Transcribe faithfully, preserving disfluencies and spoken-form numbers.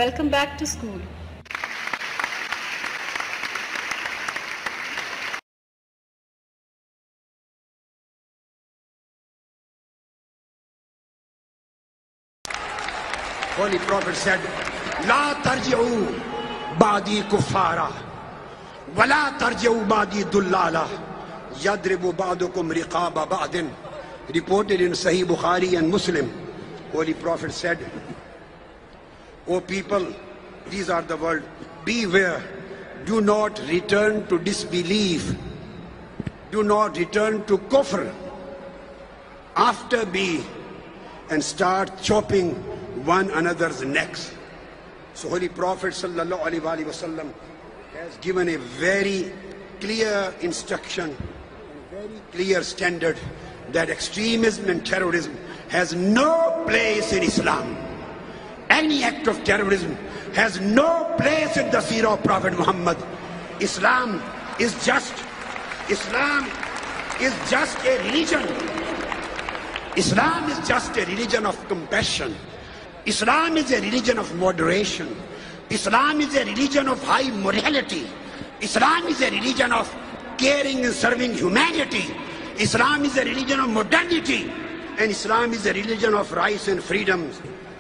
Welcome back to school. Holy Prophet said, La tarji'u ba'di kuffara, wa la tarji'u ba'di dullala, yadribu ba'dukum riqaba ba'din. Reported in Sahih Bukhari and Muslim. Holy Prophet said, O people, these are the words, beware, do not return to disbelief, do not return to kufr after me and start chopping one another's necks. So Holy Prophet sallallahu alaihi wasallam has given a very clear instruction, a very clear standard that extremism and terrorism has no place in Islam. Any act of terrorism has no place in the seerah of Prophet Muhammad. Islam is just, Islam is just a religion. Islam is just a religion of compassion. Islam is a religion of moderation. Islam is a religion of high morality. Islam is a religion of caring and serving humanity. Islam is a religion of modernity. And Islam is a religion of rights and freedoms.